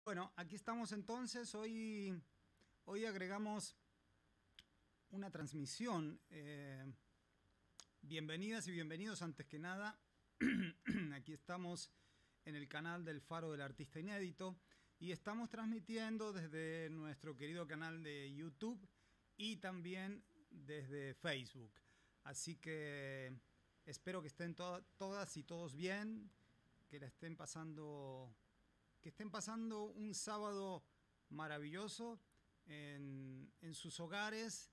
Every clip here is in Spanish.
Bueno, aquí estamos entonces. Hoy agregamos una transmisión. Bienvenidas y bienvenidos antes que nada. Aquí estamos en el canal del Faro del Artista Inédito y estamos transmitiendo desde nuestro querido canal de YouTube y también desde Facebook. Así que espero que estén todas y todos bien, que estén pasando un sábado maravilloso en sus hogares,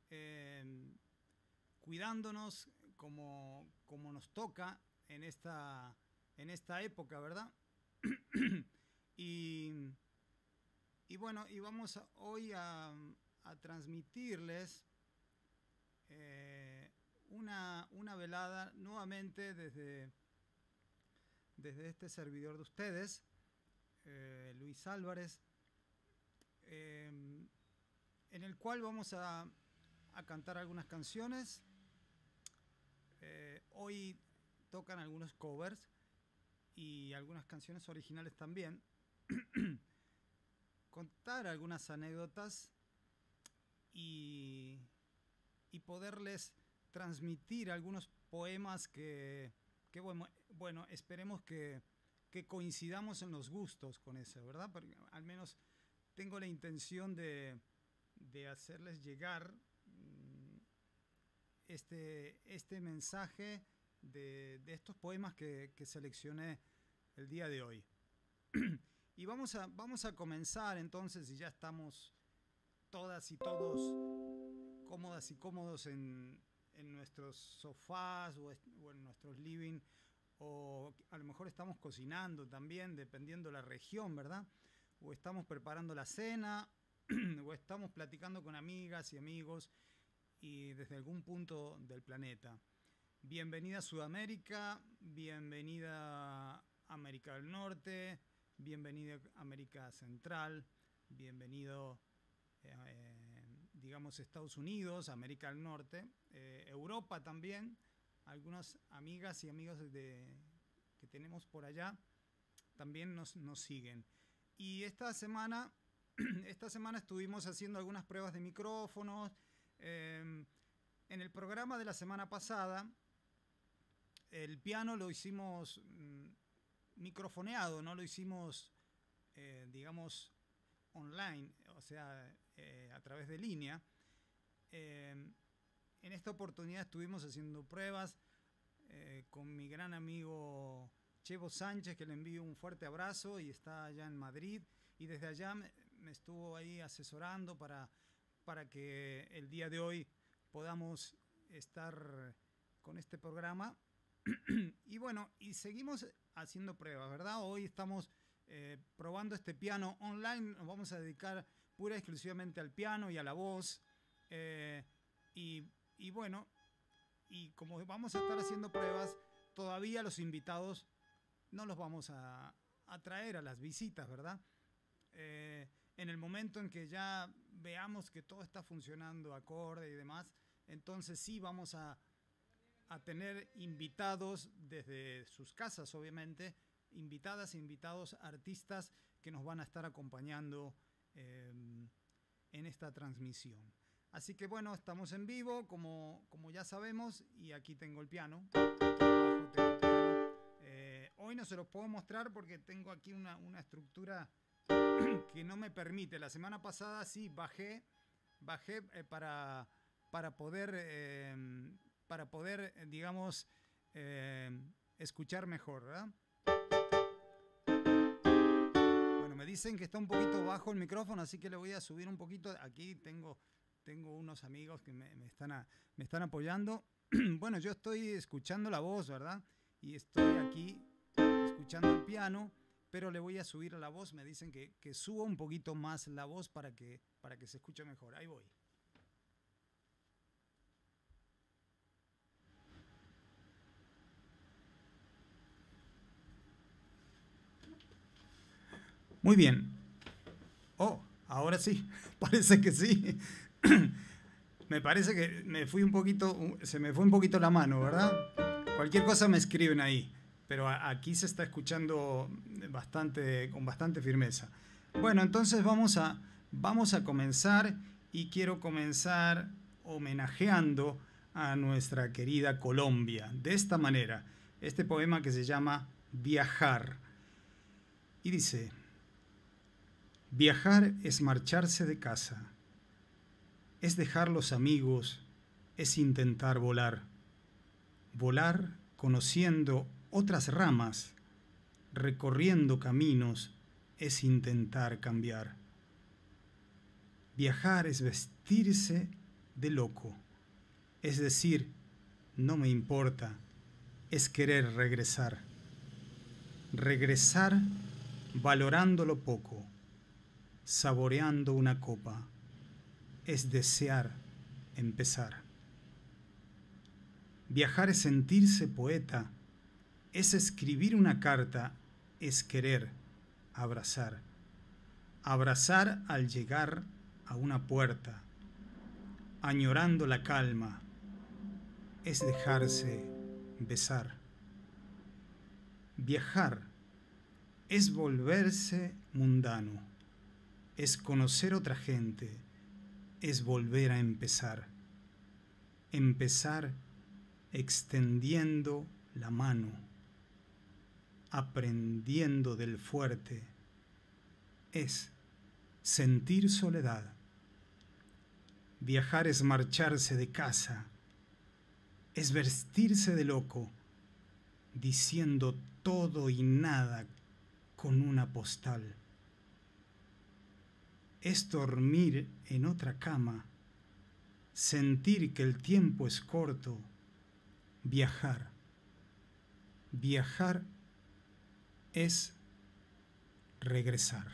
cuidándonos como nos toca en esta época, ¿verdad? y bueno, y vamos hoy a transmitirles una velada nuevamente desde este servidor de ustedes, Luis Álvarez, en el cual vamos a cantar algunas canciones. Hoy tocan algunos covers y algunas canciones originales también. Contar algunas anécdotas y poderles transmitir algunos poemas que bueno, esperemos que coincidamos en los gustos con eso, ¿verdad? Porque al menos tengo la intención de hacerles llegar este mensaje de estos poemas que seleccioné el día de hoy. Y vamos a comenzar entonces, si ya estamos todas y todos cómodas y cómodos en nuestros sofás o en nuestros living, o a lo mejor estamos cocinando también, dependiendo de la región, ¿verdad? O estamos preparando la cena, o estamos platicando con amigas y amigos y desde algún punto del planeta. Bienvenida a Sudamérica, bienvenida a América del Norte, bienvenida a América Central, bienvenido digamos Estados Unidos, América del Norte, Europa también. Algunas amigas y amigos que tenemos por allá también nos siguen. Y esta semana estuvimos haciendo algunas pruebas de micrófonos. En el programa de la semana pasada, el piano lo hicimos microfoneado, no lo hicimos, digamos, online, o sea, a través de línea. En esta oportunidad estuvimos haciendo pruebas con mi gran amigo Chevo Sánchez, que le envío un fuerte abrazo y está allá en Madrid. Y desde allá me estuvo ahí asesorando para que el día de hoy podamos estar con este programa. Y bueno, y seguimos haciendo pruebas, ¿verdad? Hoy estamos probando este piano online. Nos vamos a dedicar pura y exclusivamente al piano y a la voz. Y bueno, y como vamos a estar haciendo pruebas, todavía los invitados no los vamos a traer a las visitas, ¿verdad? En el momento en que ya veamos que todo está funcionando acorde y demás, entonces sí vamos a tener invitados desde sus casas, obviamente, invitadas e invitados, artistas que nos van a estar acompañando en esta transmisión. Así que bueno, estamos en vivo, como ya sabemos, y aquí tengo el piano. Aquí abajo tengo el piano. Hoy no se los puedo mostrar porque tengo aquí una estructura que no me permite. La semana pasada sí bajé para poder, digamos, escuchar mejor, ¿verdad? Bueno, me dicen que está un poquito bajo el micrófono, así que le voy a subir un poquito. Aquí tengo unos amigos que me están apoyando. Bueno, yo estoy escuchando la voz, ¿verdad? Y estoy aquí escuchando el piano, pero le voy a subir a la voz. Me dicen que suba un poquito más la voz para que se escuche mejor. Ahí voy. Muy bien. Oh, ahora sí. Parece que sí. Me parece que se me fue un poquito la mano, ¿verdad? Cualquier cosa me escriben ahí, pero aquí se está escuchando con bastante firmeza. Bueno, entonces vamos a comenzar y quiero comenzar homenajeando a nuestra querida Colombia. De esta manera, este poema que se llama Viajar. Y dice: viajar es marcharse de casa, es dejar los amigos, es intentar volar. Volar conociendo otras ramas, recorriendo caminos, es intentar cambiar. Viajar es vestirse de loco, es decir, no me importa, es querer regresar. Regresar valorando lo poco, saboreando una copa, es desear empezar. Viajar es sentirse poeta, es escribir una carta, es querer abrazar. Abrazar al llegar a una puerta, añorando la calma, es dejarse besar. Viajar es volverse mundano, es conocer otra gente, es volver a empezar. Empezar extendiendo la mano, aprendiendo del fuerte, es sentir soledad. Viajar es marcharse de casa, es vestirse de loco, diciendo todo y nada con una postal. Es dormir en otra cama, sentir que el tiempo es corto. Viajar. Viajar es regresar.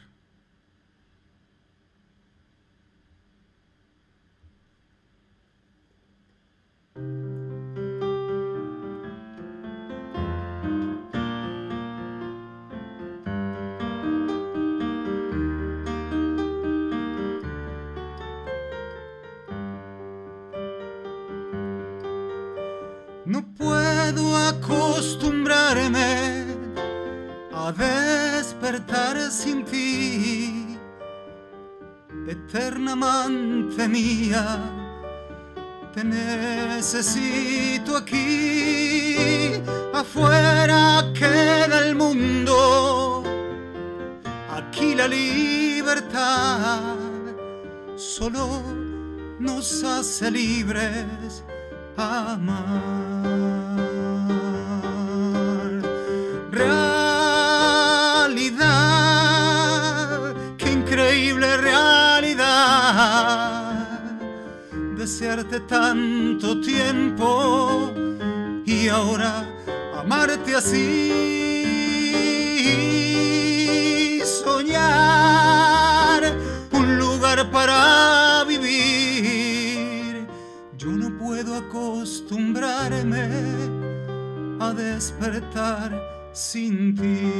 No puedo acostumbrarme a despertar sin ti, eterna amante mía, te necesito aquí. Afuera queda el mundo, aquí la libertad solo nos hace libres amar. Realidad, qué increíble realidad, desearte tanto tiempo y ahora amarte así. Soñar un lugar para vivir, yo no puedo acostumbrarme a despertar sin ti.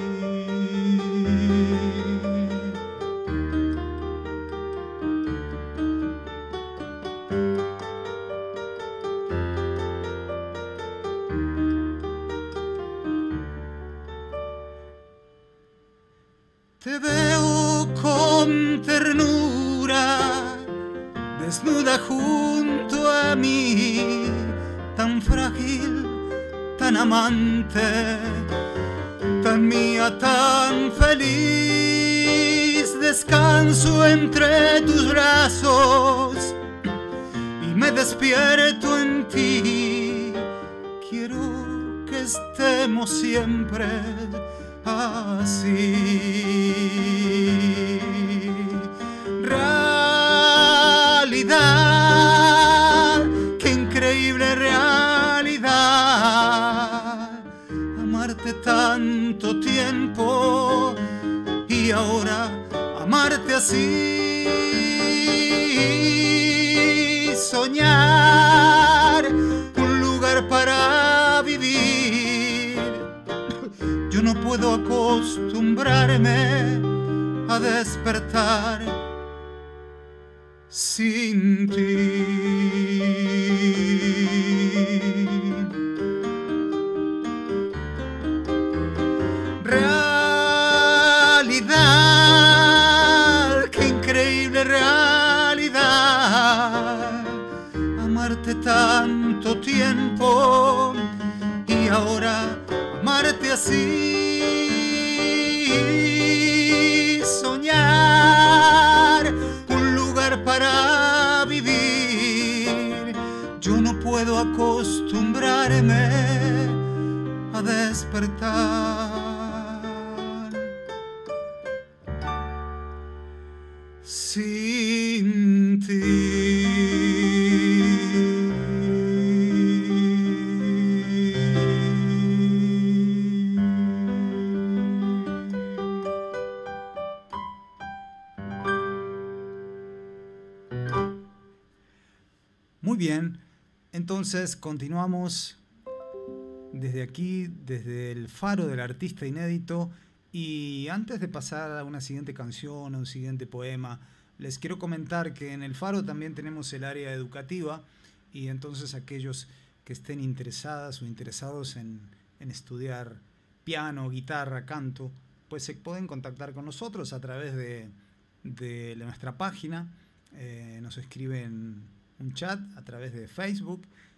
Te veo con ternura, desnuda junto a mí, tan frágil, tan amante, tan mía, tan feliz. Descanso entre tus brazos y me despierto en ti. Quiero que estemos siempre así. Realidad, qué increíble realidad, amarte tanto tiempo y ahora amarte así. Soñar un lugar para vivir, yo no puedo acostumbrarme a despertar sin ti. Realidad, tanto tiempo y ahora amarte así, soñar un lugar para vivir. Yo no puedo acostumbrarme a despertar sin ti. Muy bien, entonces continuamos desde aquí, desde el faro del artista inédito, y antes de pasar a una siguiente canción, a un siguiente poema, les quiero comentar que en el faro también tenemos el área educativa, y entonces aquellos que estén interesadas o interesados en estudiar piano, guitarra, canto, pues se pueden contactar con nosotros a través de nuestra página, nos escriben un chat a través de Facebook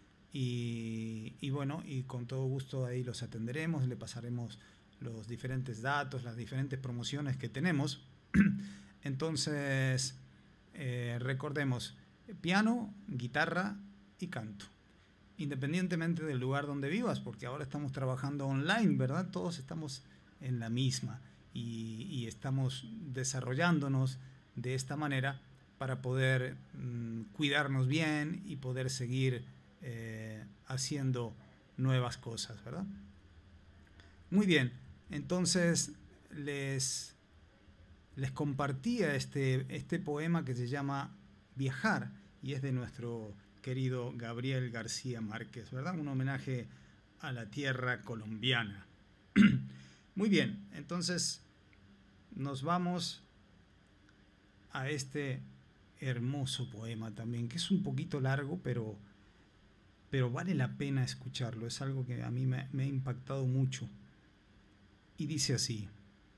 y bueno, y con todo gusto ahí los atenderemos, le pasaremos los diferentes datos, las diferentes promociones que tenemos. Entonces, recordemos, piano, guitarra y canto, independientemente del lugar donde vivas, porque ahora estamos trabajando online, ¿verdad? Todos estamos en la misma y estamos desarrollándonos de esta manera para poder cuidarnos bien y poder seguir haciendo nuevas cosas, ¿verdad? Muy bien, entonces les compartía este poema que se llama Viajar, y es de nuestro querido Gabriel García Márquez, ¿verdad? Un homenaje a la tierra colombiana. Muy bien, entonces nos vamos a este hermoso poema también, que es un poquito largo, pero vale la pena escucharlo. Es algo que a mí me ha impactado mucho. Y dice así: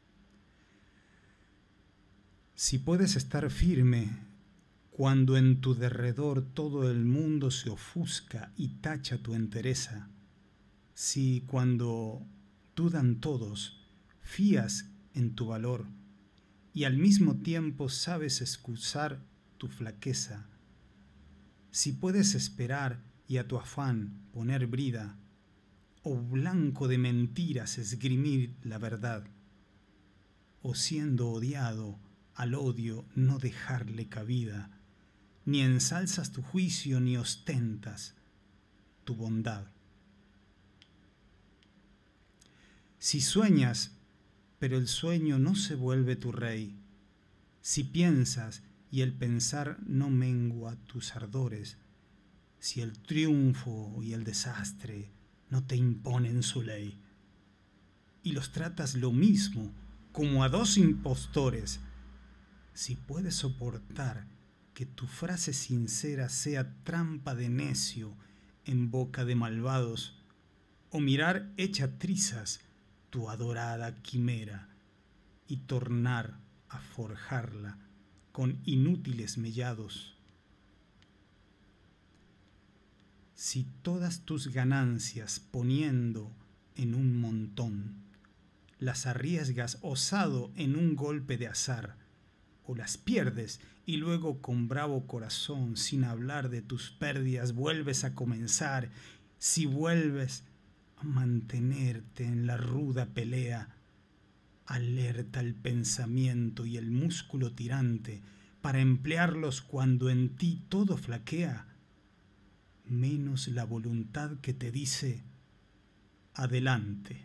si puedes estar firme cuando en tu derredor todo el mundo se ofusca y tacha tu entereza, si cuando dudan todos fías en tu valor y al mismo tiempo sabes excusar tu flaqueza, si puedes esperar y a tu afán poner brida, o blanco de mentiras esgrimir la verdad, o siendo odiado al odio no dejarle cabida, ni ensalzas tu juicio ni ostentas tu bondad. Si sueñas, pero el sueño no se vuelve tu rey, si piensas y el pensar no mengua tus ardores, si el triunfo y el desastre no te imponen su ley, y los tratas lo mismo como a dos impostores, si puedes soportar que tu frase sincera sea trampa de necio en boca de malvados, o mirar hecha trizas tu adorada quimera y tornar a forjarla con inútiles mellados. Si todas tus ganancias poniendo en un montón, las arriesgas osado en un golpe de azar, o las pierdes y luego con bravo corazón, sin hablar de tus pérdidas, vuelves a comenzar, si vuelves a mantenerte en la ruda pelea, alerta el pensamiento y el músculo tirante para emplearlos cuando en ti todo flaquea, menos la voluntad que te dice adelante.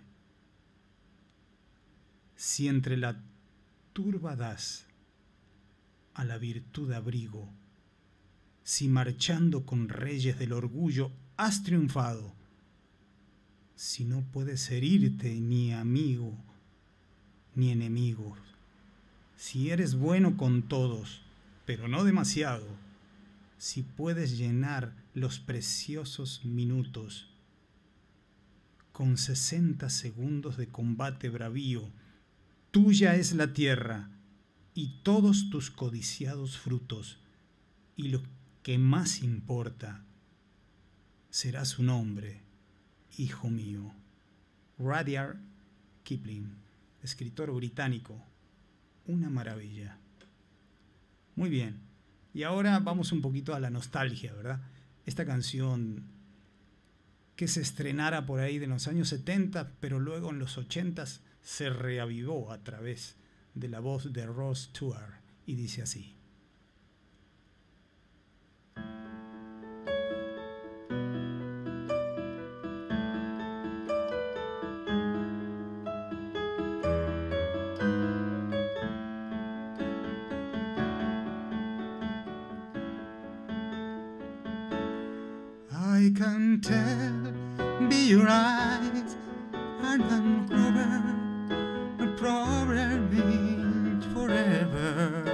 Si entre la turba das a la virtud abrigo, si marchando con reyes del orgullo has triunfado, si no puedes herirte ni amigo ni enemigo, si eres bueno con todos, pero no demasiado, si puedes llenar los preciosos minutos con 60 segundos de combate bravío, tuya es la tierra y todos tus codiciados frutos, y lo que más importa, será su nombre, hijo mío. Rudyard Kipling, escritor británico. Una maravilla. Muy bien. Y ahora vamos un poquito a la nostalgia, ¿verdad? Esta canción que se estrenara por ahí de los años 70, pero luego en los 80 se reavivó a través de la voz de Rod Stewart y dice así. I can tell by your eyes are probably forever.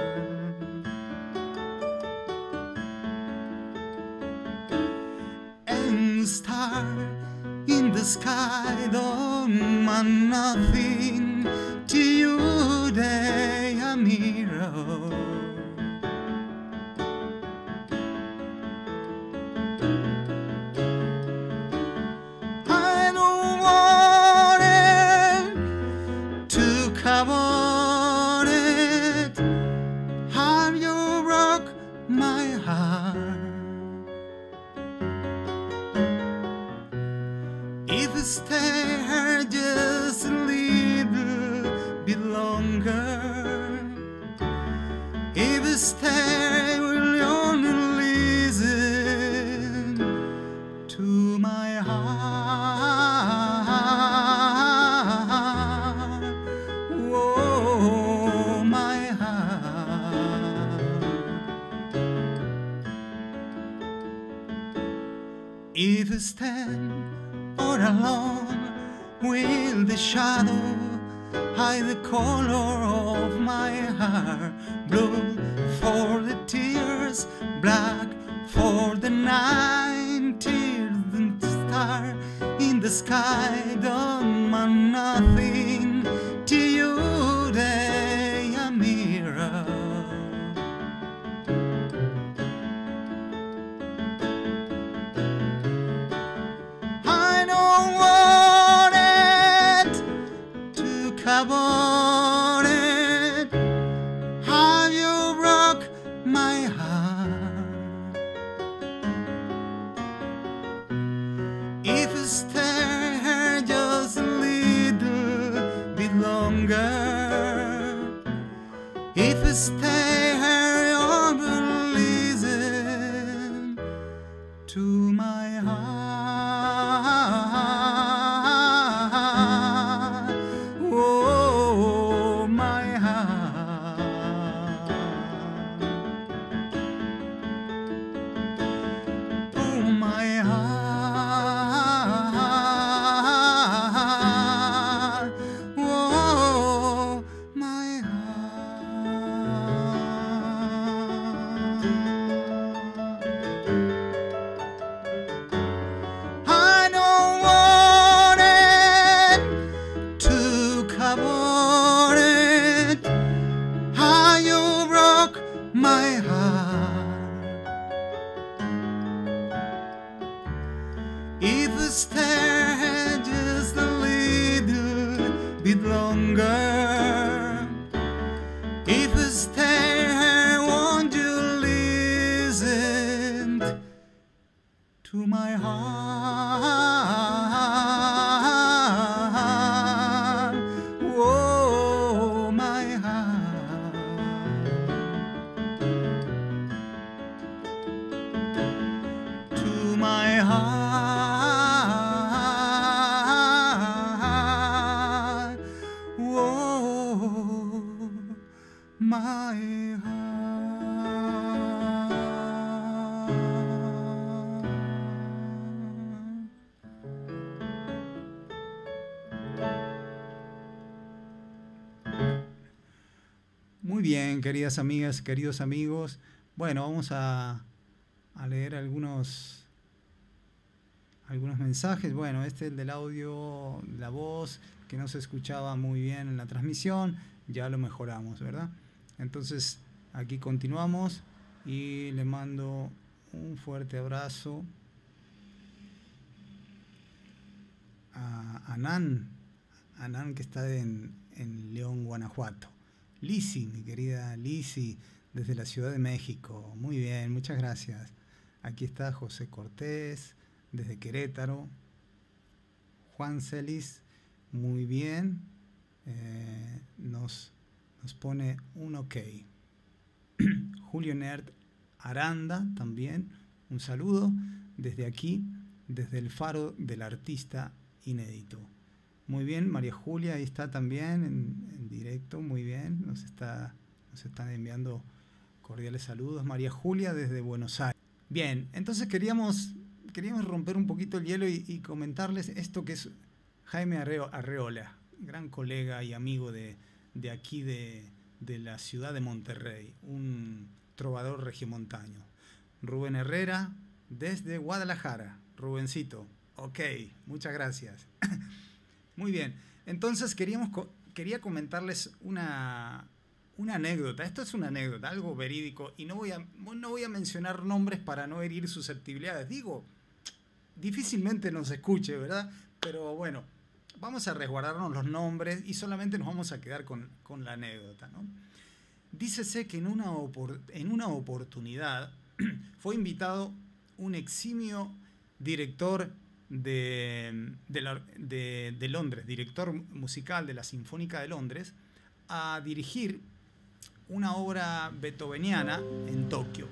And star in the sky don't mean nothing to you, they are mirror. About it, have you broke my heart? If I stay here just a little bit longer, if I stay, will you only listen to my heart? If I stand all alone, will the shadow hide the color of my hair? Blue for the tears, black for the night, tears and star in the sky don't mean nothing to you, they are mirror. About it, have you broke my heart? If I stay here just a little bit longer, if I stay here, you will listen to my heart. If I stay just a little bit longer, if I stay here, won't you listen to my heart? Oh, my heart. To my heart. My heart. Muy bien, queridas amigas, queridos amigos. Bueno, vamos a leer algunos mensajes. Bueno, este es el del audio, la voz, que no se escuchaba muy bien en la transmisión. Ya lo mejoramos, ¿verdad? Entonces, aquí continuamos y le mando un fuerte abrazo a Anán que está en León, Guanajuato. Lisi, mi querida Lisi, desde la Ciudad de México. Muy bien, muchas gracias. Aquí está José Cortés, desde Querétaro. Juan Celis, muy bien. Nos pone un ok. Julio Nerd Aranda también. Un saludo desde aquí, desde el faro del artista inédito. Muy bien, María Julia, ahí está también en directo, muy bien. Nos están enviando cordiales saludos. María Julia desde Buenos Aires. Bien, entonces queríamos romper un poquito el hielo y comentarles esto que es Jaime Arreola, gran colega y amigo de aquí de la ciudad de Monterrey, un trovador regiomontano. Rubén Herrera desde Guadalajara. Rubencito, ok, muchas gracias. Muy bien, entonces quería comentarles una anécdota. Esto es una anécdota, algo verídico, y no voy a mencionar nombres para no herir susceptibilidades. Digo, difícilmente nos escuche, ¿verdad? Pero bueno, vamos a resguardarnos los nombres y solamente nos vamos a quedar con la anécdota, ¿no? Dícese que en una oportunidad fue invitado un eximio director de Londres, director musical de la Sinfónica de Londres, a dirigir una obra beethoveniana en Tokio.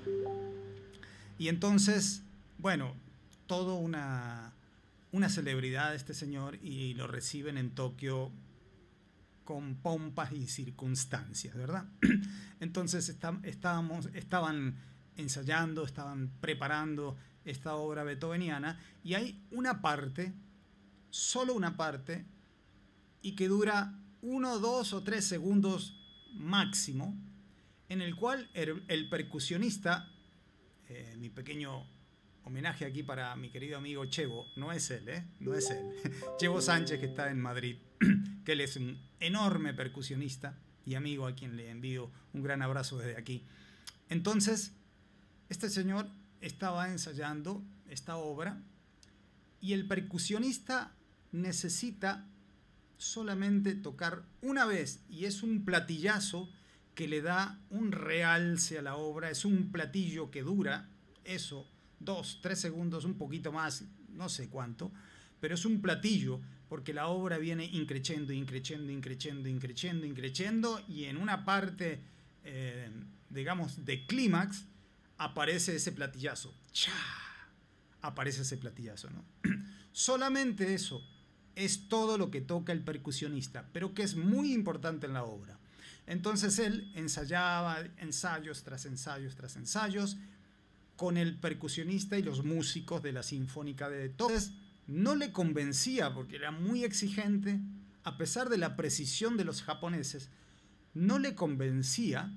Y entonces, bueno, todo una celebridad este señor, y lo reciben en Tokio con pompas y circunstancias, ¿verdad? Entonces estaban ensayando, estaban preparando esta obra beethoveniana, y hay una parte, solo una parte, y que dura 1, 2 o 3 segundos máximo, en el cual el percusionista, mi pequeño homenaje aquí para mi querido amigo Chevo, no es él, no es él, Chevo Sánchez, que está en Madrid, que él es un enorme percusionista y amigo a quien le envío un gran abrazo desde aquí. Entonces, este señor estaba ensayando esta obra y el percusionista necesita solamente tocar una vez, y es un platillazo que le da un realce a la obra. Es un platillo que dura eso, 2, 3 segundos, un poquito más, no sé cuánto, pero es un platillo porque la obra viene increciendo, increciendo, increciendo, increciendo, increciendo, y en una parte, digamos, de clímax, aparece ese platillazo. ¡Cha! Aparece ese platillazo, ¿no? Solamente eso es todo lo que toca el percusionista, pero que es muy importante en la obra. Entonces él ensayaba, ensayos tras ensayos tras ensayos, con el percusionista y los músicos de la Sinfónica de Tokio. Entonces no le convencía, porque era muy exigente, a pesar de la precisión de los japoneses, no le convencía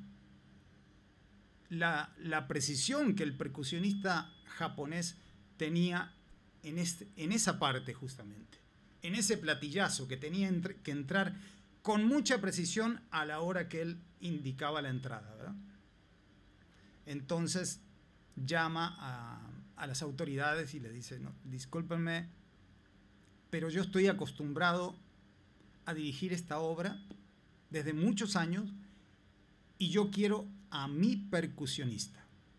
la precisión que el percusionista japonés tenía en esa parte, justamente, en ese platillazo que tenía que entrar con mucha precisión a la hora que él indicaba la entrada, ¿verdad? Entonces llama a las autoridades y le dice: no, discúlpenme, pero yo estoy acostumbrado a dirigir esta obra desde muchos años y yo quiero a mi percusionista.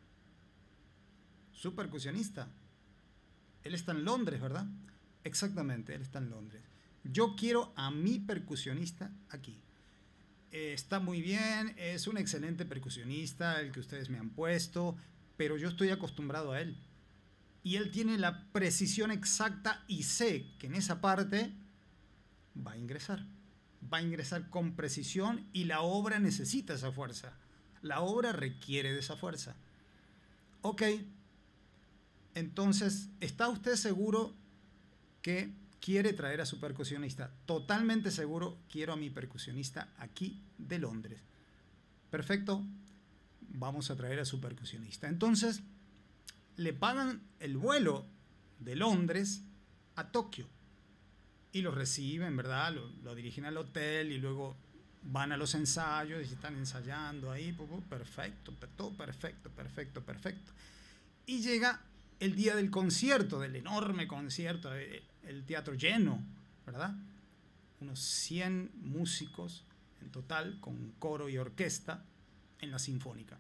¿Su percusionista? Él está en Londres, ¿verdad? Exactamente, él está en Londres. Yo quiero a mi percusionista aquí. Está muy bien, es un excelente percusionista el que ustedes me han puesto, pero yo estoy acostumbrado a él. Y él tiene la precisión exacta y sé que en esa parte va a ingresar. Va a ingresar con precisión y la obra necesita esa fuerza. La obra requiere de esa fuerza. Ok. Entonces, ¿está usted seguro que quiere traer a su percusionista? Totalmente seguro, quiero a mi percusionista aquí de Londres. Perfecto, vamos a traer a su percusionista. Entonces, le pagan el vuelo de Londres a Tokio y lo reciben, ¿verdad? Lo dirigen al hotel y luego van a los ensayos y están ensayando ahí. Perfecto, todo perfecto, perfecto, perfecto. Y llega el día del concierto, del enorme concierto, el teatro lleno, ¿verdad? Unos 100 músicos en total, con coro y orquesta, en la Sinfónica.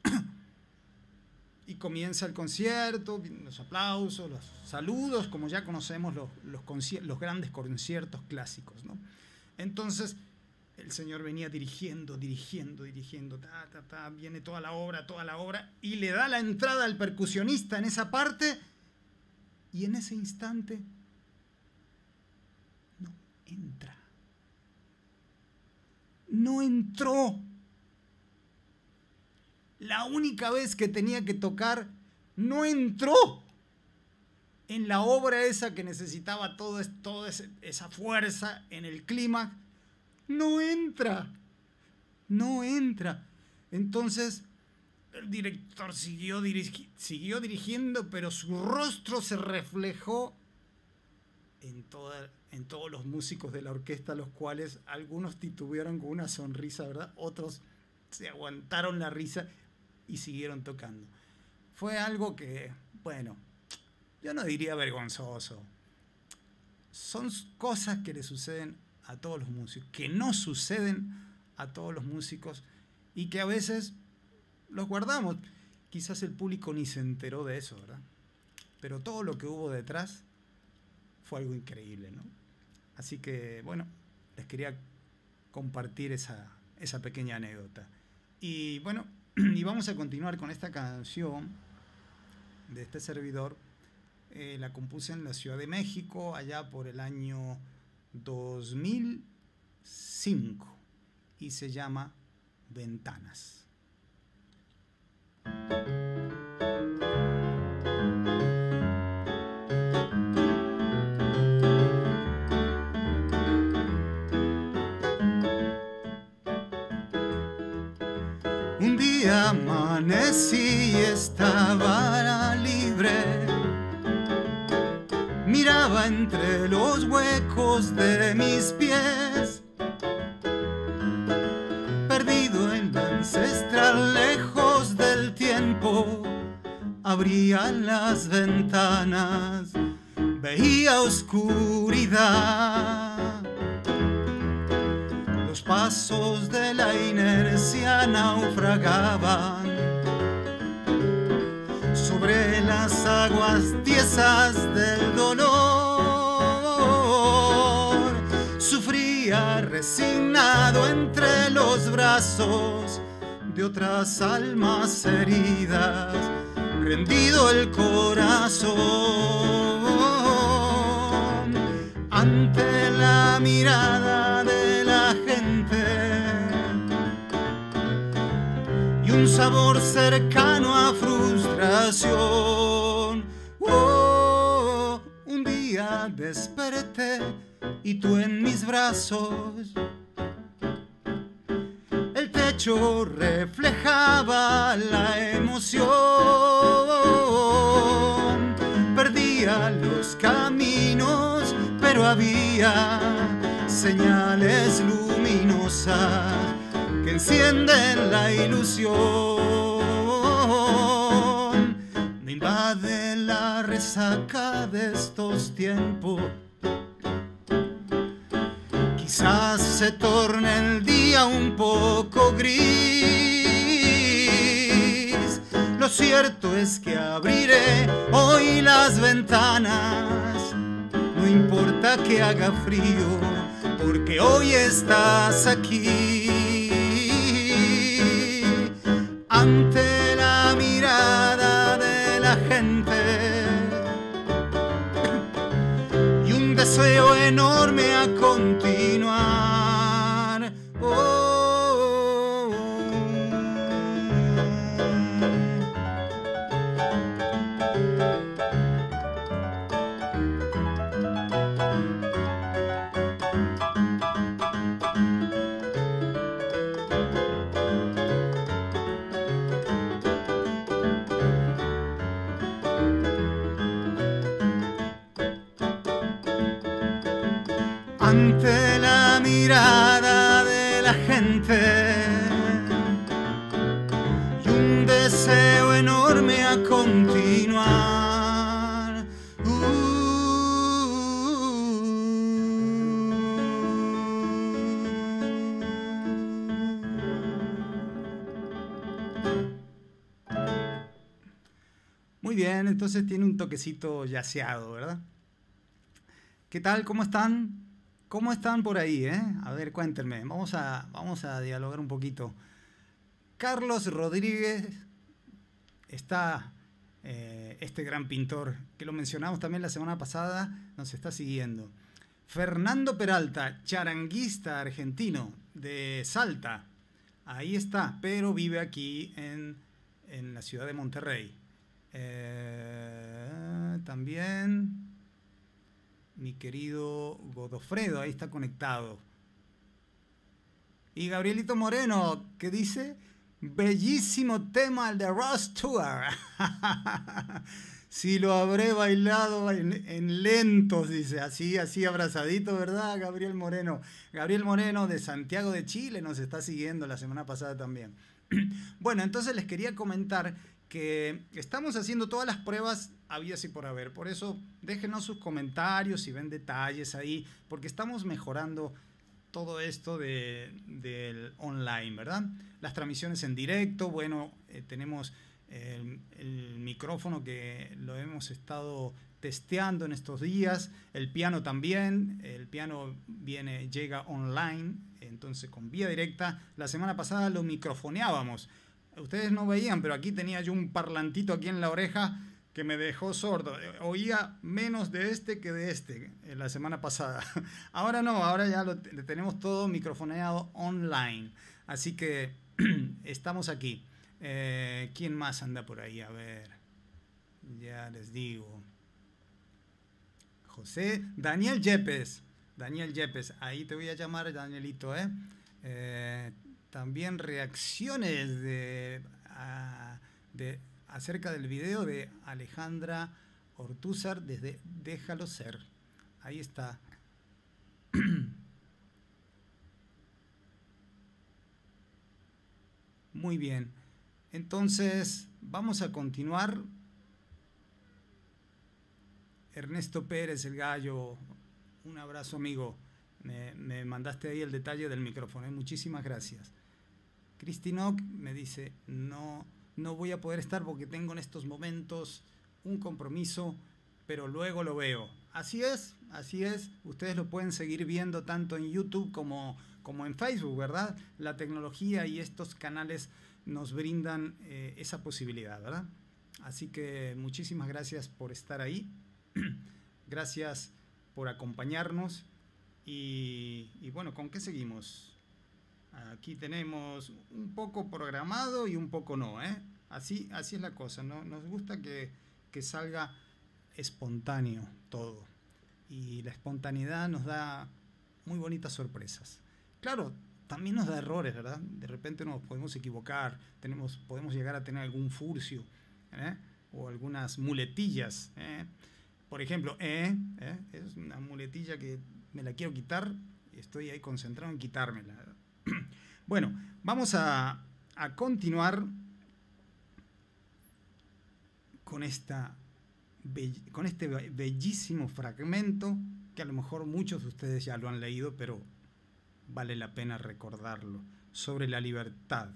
Y comienza el concierto, los aplausos, los saludos, como ya conocemos los grandes conciertos clásicos, ¿no? Entonces, el señor venía dirigiendo, viene toda la obra, y le da la entrada al percusionista en esa parte, y en ese instante no entra. No entró. La única vez que tenía que tocar, no entró en la obra esa que necesitaba toda esa fuerza en el clímax. No entra. Entonces, el director siguió dirigiendo, pero su rostro se reflejó en todos los músicos de la orquesta, los cuales algunos titubearon con una sonrisa, ¿verdad? Otros se aguantaron la risa y siguieron tocando. Fue algo que, bueno, yo no diría vergonzoso. Son cosas que le suceden a todos los músicos, que no suceden a todos los músicos y que a veces los guardamos. Quizás el público ni se enteró de eso, ¿verdad? Pero todo lo que hubo detrás fue algo increíble, ¿no? Así que, bueno, les quería compartir esa pequeña anécdota. Y bueno, y vamos a continuar con esta canción de este servidor. La compuse en la Ciudad de México, allá por el año 2005, y se llama Ventanas. Un día amanecí y estaba libre. Miraba entre los huecos de mis pies, perdido en la ancestral, lejos del tiempo. Abría las ventanas, veía oscuridad. Los pasos de la inercia naufragaban sobre las aguas tiesas del dolor. Sufría resignado entre los brazos de otras almas heridas, rendido el corazón ante la mirada de la gente y un sabor cercano a frustración. Oh, un día desperté y tú en mis brazos. El techo reflejaba la emoción. Perdía los caminos, pero había señales luminosas que encienden la ilusión. Me invade la resaca de estos tiempos. Quizás se torne el día un poco gris. Lo cierto es que abriré hoy las ventanas. No importa que haga frío, porque hoy estás aquí. Ante la mirada de la gente y un deseo enorme a continuar. Oh, ante la mirada de la gente y un deseo enorme a continuar. Muy bien, entonces tiene un toquecito yaceado, ¿verdad? ¿Qué tal? ¿Cómo están? ¿Cómo están por ahí, eh? A ver, cuéntenme. Vamos a dialogar un poquito. Carlos Rodríguez está, este gran pintor, que lo mencionamos también la semana pasada, nos está siguiendo. Fernando Peralta, charanguista argentino de Salta. Ahí está, pero vive aquí en la ciudad de Monterrey. También mi querido Godofredo, ahí está conectado. Y Gabrielito Moreno, que dice, bellísimo tema el de Ross Tour. Si lo habré bailado en lentos, dice, así abrazadito, ¿verdad, Gabriel Moreno? Gabriel Moreno de Santiago de Chile nos está siguiendo la semana pasada también. Bueno, entonces les quería comentar que estamos haciendo todas las pruebas habidas y por haber. Por eso déjenos sus comentarios si ven detalles ahí, porque estamos mejorando todo esto del online, ¿verdad? Las transmisiones en directo, bueno, tenemos el micrófono que lo hemos estado testeando en estos días, el piano también, el piano llega online, entonces con vía directa. La semana pasada lo microfoneábamos, ustedes no veían, pero aquí tenía yo un parlantito aquí en la oreja que me dejó sordo, oía menos de este que de este la semana pasada. Ahora no, ahora ya lo tenemos todo microfoneado online, así que estamos aquí. ¿Quién más anda por ahí? A ver, ya les digo. José, Daniel Yepes, ahí te voy a llamar Danielito, también reacciones acerca del video de Alejandra Ortúzar desde Déjalo Ser. Ahí está. Muy bien. Entonces, vamos a continuar. Ernesto Pérez, el gallo, un abrazo, amigo. Me mandaste ahí el detalle del micrófono, muchísimas gracias. Cristinok me dice, no voy a poder estar porque tengo en estos momentos un compromiso, pero luego lo veo. Así es. Ustedes lo pueden seguir viendo tanto en YouTube como en Facebook, ¿verdad? La tecnología y estos canales nos brindan esa posibilidad, ¿verdad? Así que muchísimas gracias por estar ahí. Gracias por acompañarnos. Y bueno, ¿con qué seguimos? Aquí tenemos un poco programado y un poco no, ¿eh? Así es la cosa, ¿no? Nos gusta que salga espontáneo todo. Y la espontaneidad nos da muy bonitas sorpresas. Claro, también nos da errores, ¿verdad? De repente nos podemos equivocar, podemos llegar a tener algún furcio, o algunas muletillas, Por ejemplo, es una muletilla que me la quiero quitar y estoy ahí concentrado en quitármela. Bueno, vamos a continuar con este bellísimo fragmento que a lo mejor muchos de ustedes ya lo han leído, pero vale la pena recordarlo, sobre la libertad.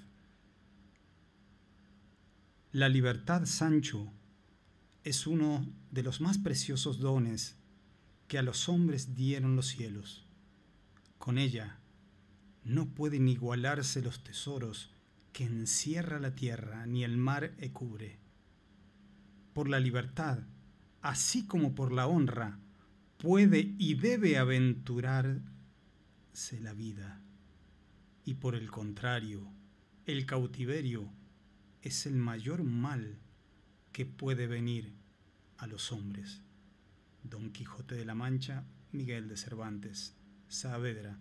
La libertad, Sancho, es uno de los más preciosos dones que a los hombres dieron los cielos. Con ella no pueden igualarse los tesoros que encierra la tierra ni el mar cubre. Por la libertad, así como por la honra, puede y debe aventurarse la vida. Y por el contrario, el cautiverio es el mayor mal que puede venir a los hombres. Don Quijote de la Mancha, Miguel de Cervantes Saavedra.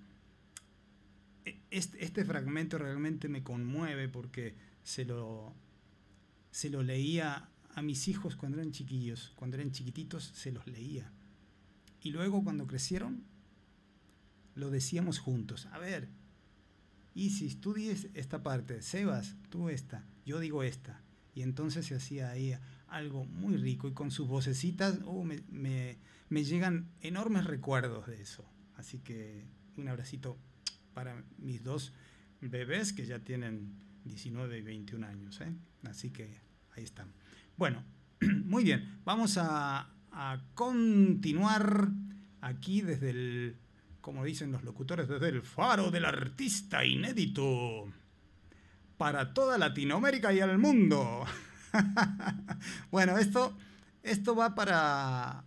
Este fragmento realmente me conmueve porque se lo leía a mis hijos cuando eran chiquillos, cuando eran chiquititos se los leía. Y luego cuando crecieron, lo decíamos juntos. A ver, Isis, tú dices esta parte, Sebas, tú esta, yo digo esta. Y entonces se hacía ahí algo muy rico y con sus vocecitas me llegan enormes recuerdos de eso. Así que un abracito para mis dos bebés que ya tienen 19 y 21 años, ¿eh? Así que ahí están. Bueno, muy bien. Vamos a continuar aquí desde el, como dicen los locutores, desde el faro del artista inédito para toda Latinoamérica y el mundo. Bueno, esto va para...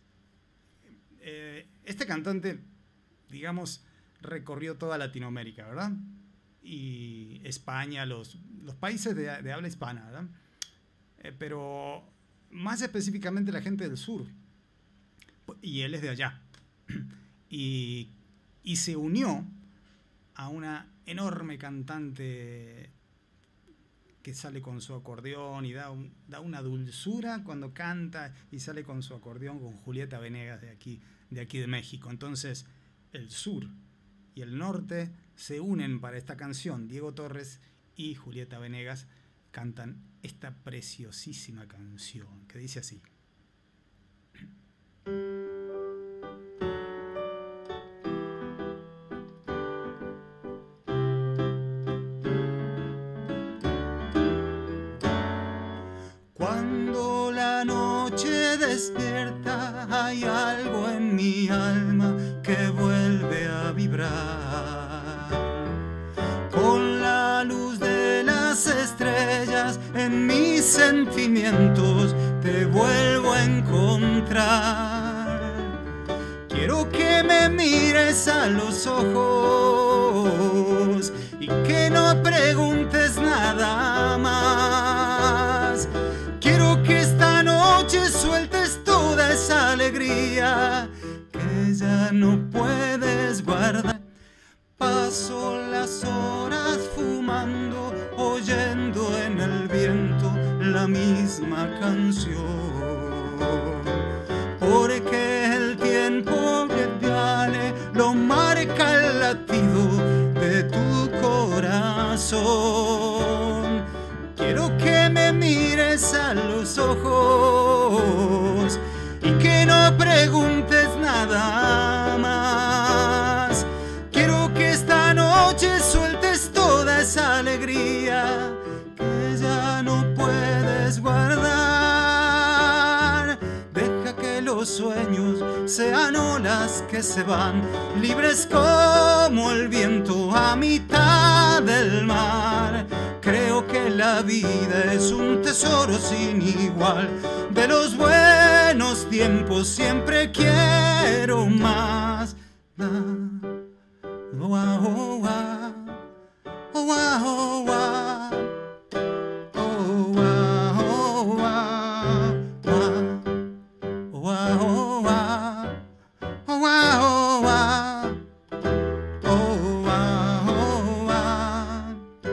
este cantante, digamos, recorrió toda Latinoamérica, ¿verdad? Y España, los países de habla hispana, ¿verdad? Pero más específicamente la gente del sur. Y él es de allá. Y se unió a una enorme cantante que sale con su acordeón y da una dulzura cuando canta y sale con su acordeón, con Julieta Venegas de aquí de México. Entonces, el sur y el norte se unen para esta canción. Diego Torres y Julieta Venegas cantan esta preciosísima canción que dice así. Cuando la noche despierta, hay algo en mi alma que vuelve a vibrar. Con la luz de las estrellas en mis sentimientos te vuelvo a encontrar. Quiero que me mires a los ojos y que no preguntes nada más. Quiero que esta noche sueltes toda esa alegría que ya no puedes guardar. Paso las horas fumando, oyendo en el viento la misma canción. Porque el tiempo que vale lo marca el latido de tu corazón. Quiero que me mires a los ojos y que no preguntes nada más. Quiero que esta noche sueltes toda esa alegría que ya no puedes guardar. Deja que los sueños sean olas que se van, libres como el viento a mitad del mar. Creo que la vida es un tesoro sin igual. De los buenos tiempos siempre quiero más. Oh, ah, oh, ah. Oh, ah, oh, ah. Oh, ah, oh, ah. Oh, ah, oh, ah. Oh, ah, oh, ah. Oh, ah, oh, ah.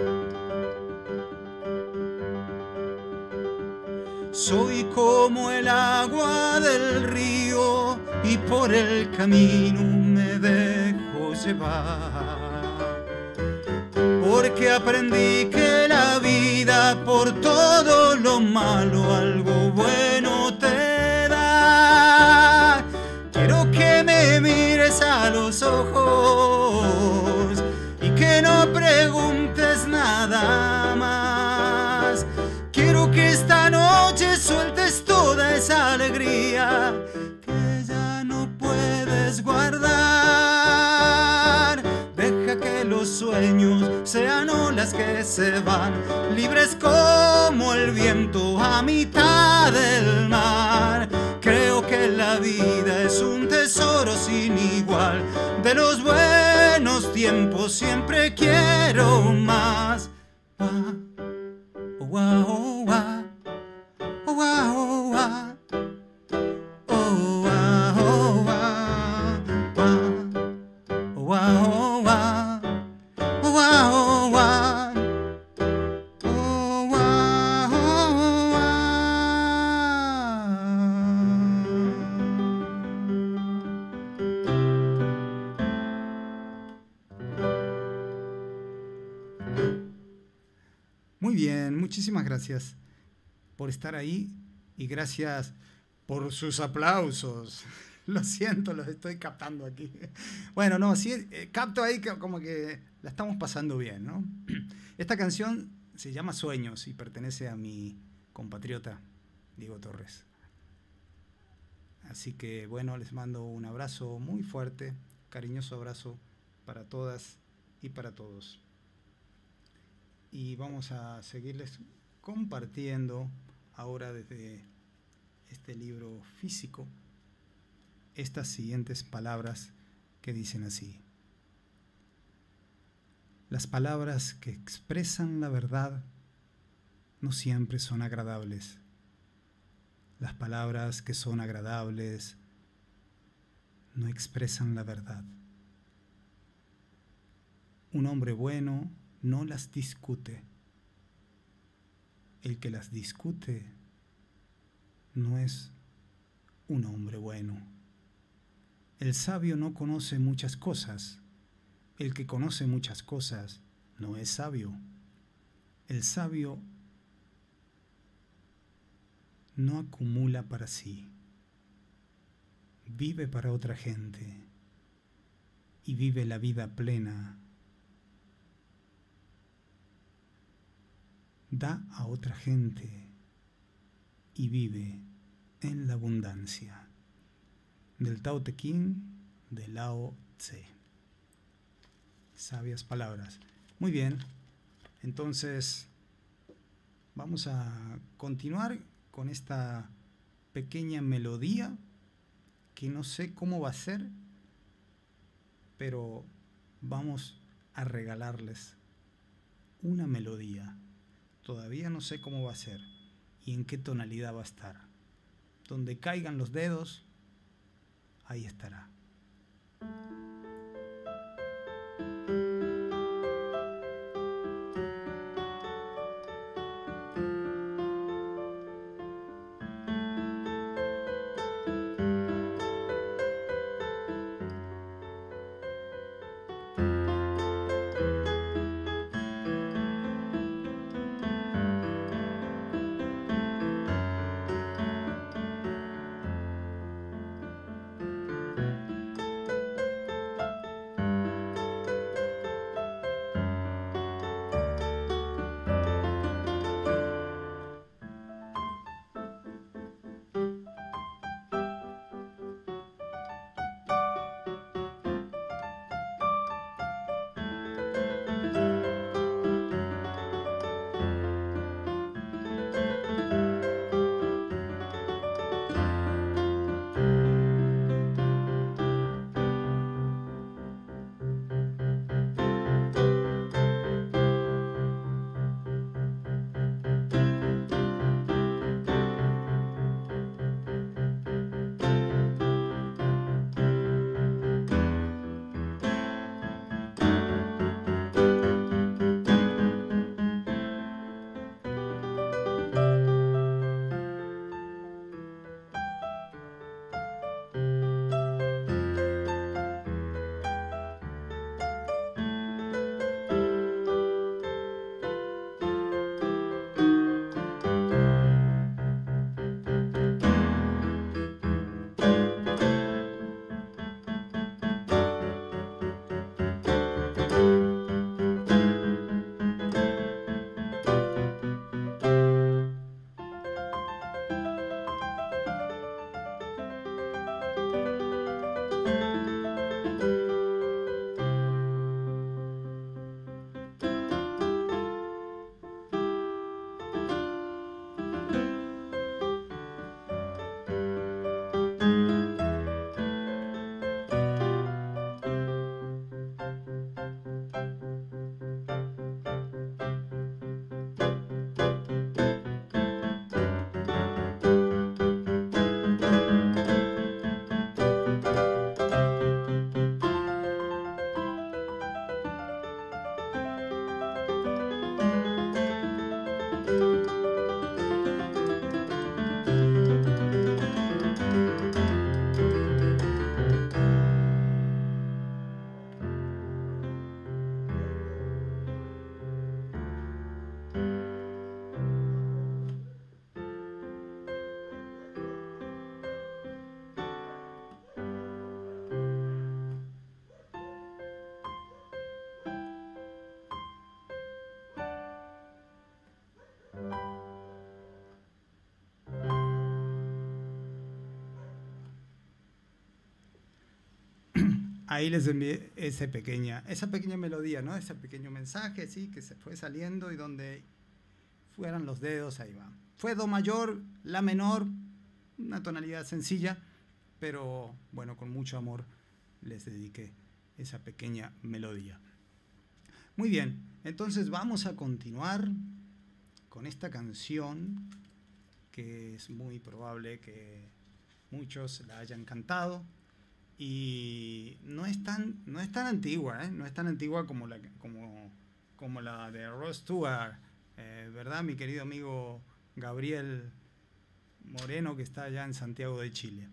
Soy como el agua del río y por el camino me dejo llevar. Porque aprendí que la vida por todo lo malo algo bueno te da. Quiero que me mires a los ojos y que no preguntes nada más. Quiero que esta noche sueltes toda esa alegría que ya no puedes guardar. Deja que los sueños sean olas que se van, libres como el viento a mitad del mar. Creo que la vida es un tesoro sin igual. De los buenos tiempos siempre quiero más. Oh, ah, oh, ah. Oh, ah, oh, ah. Oh, ah, oh, ah. Oh, ah, oh, ah. Oh, ah, oh, ah. Oh, ah, oh, Muy bien, muchísimas gracias por estar ahí y gracias por sus aplausos. Lo siento, los estoy captando aquí. Bueno, no, sí, capto ahí que como que la estamos pasando bien, ¿no? Esta canción se llama Sueños y pertenece a mi compatriota Diego Torres. Así que bueno, les mando un abrazo muy fuerte, cariñoso abrazo para todas y para todos. Y vamos a seguirles compartiendo ahora desde este libro físico estas siguientes palabras que dicen así. Las palabras que expresan la verdad no siempre son agradables. Las palabras que son agradables no expresan la verdad. Un hombre bueno no las discute. El que las discute no es un hombre bueno. El sabio no conoce muchas cosas. El que conoce muchas cosas no es sabio. El sabio no acumula para sí. Vive para otra gente y vive la vida plena. Da a otra gente y vive en la abundancia. Del Tao Te Ching de Lao Tse. Sabias palabras. Muy bien, entonces vamos a continuar con esta pequeña melodía que no sé cómo va a ser, pero vamos a regalarles una melodía. Todavía no sé cómo va a ser y en qué tonalidad va a estar. Donde caigan los dedos, ahí estará. Ahí les envié esa pequeña melodía, ¿no? Ese pequeño mensaje, sí, que se fue saliendo y donde fueran los dedos, ahí va. Fue do mayor, la menor, una tonalidad sencilla, pero bueno, con mucho amor les dediqué esa pequeña melodía. Muy bien, entonces vamos a continuar con esta canción que es muy probable que muchos la hayan cantado. Y no es tan antigua, ¿eh? No es tan antigua como la de Rod Stewart, ¿verdad? Mi querido amigo Gabriel Moreno, que está allá en Santiago de Chile.